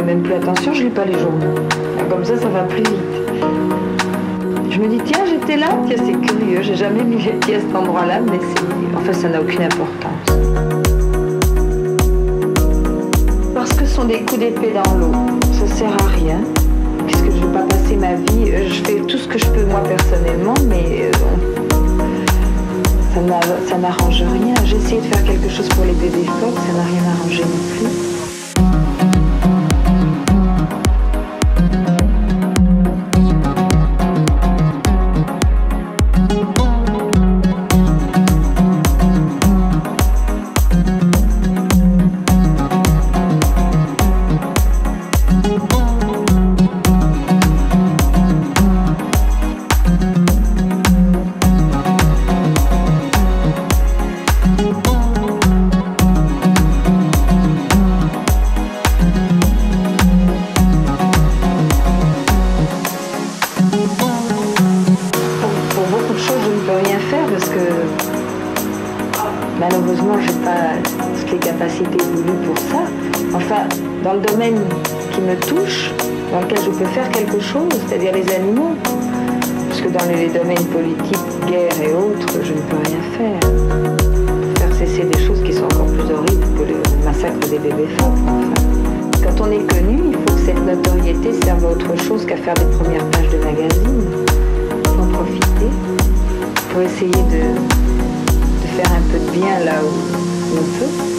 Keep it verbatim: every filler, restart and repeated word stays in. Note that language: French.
fais même plus attention, je lis pas les journaux. Comme ça, ça va plus vite. Je me dis, tiens, j'étais là, tiens, c'est curieux, j'ai jamais mis les pieds à cet endroit-là, mais c'est... Enfin, ça n'a aucune importance. Parce que ce sont des coups d'épée dans l'eau, ça sert à rien, puisque je ne veux pas passer ma vie, je fais tout ce que je peux moi personnellement, mais euh, ça n'arrange rien. J'ai essayé de faire quelque chose pour les bébés phoques, ça n'a rien arrangé non plus. Parce que malheureusement, je n'ai pas toutes les capacités voulues pour ça. Enfin, dans le domaine qui me touche, dans lequel je peux faire quelque chose, c'est-à-dire les animaux, parce que dans les domaines politiques, guerre et autres, je ne peux rien faire. Faire cesser des choses qui sont encore plus horribles que le massacre des bébés phoques. Enfin, quand on est connu, il faut que cette notoriété serve à autre chose qu'à faire des premières pages de magazines. Il faut en profiter. Il faut essayer de, de faire un peu de bien là où on peut.